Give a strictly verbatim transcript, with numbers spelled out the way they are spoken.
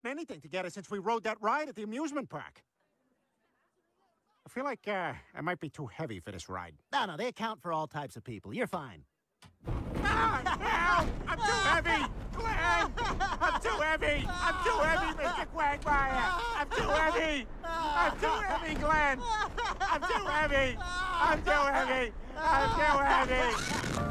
anything together since we rode that ride at the amusement park. I feel like uh, I might be too heavy for this ride. No, no, they account for all types of people. You're fine. Ah, help! I'm too heavy! Glenn! I'm too heavy! I'm too heavy, Mister Quagmire! I'm too heavy! I'm too heavy, Glenn! I'm too heavy! I'm too heavy! I'm too heavy!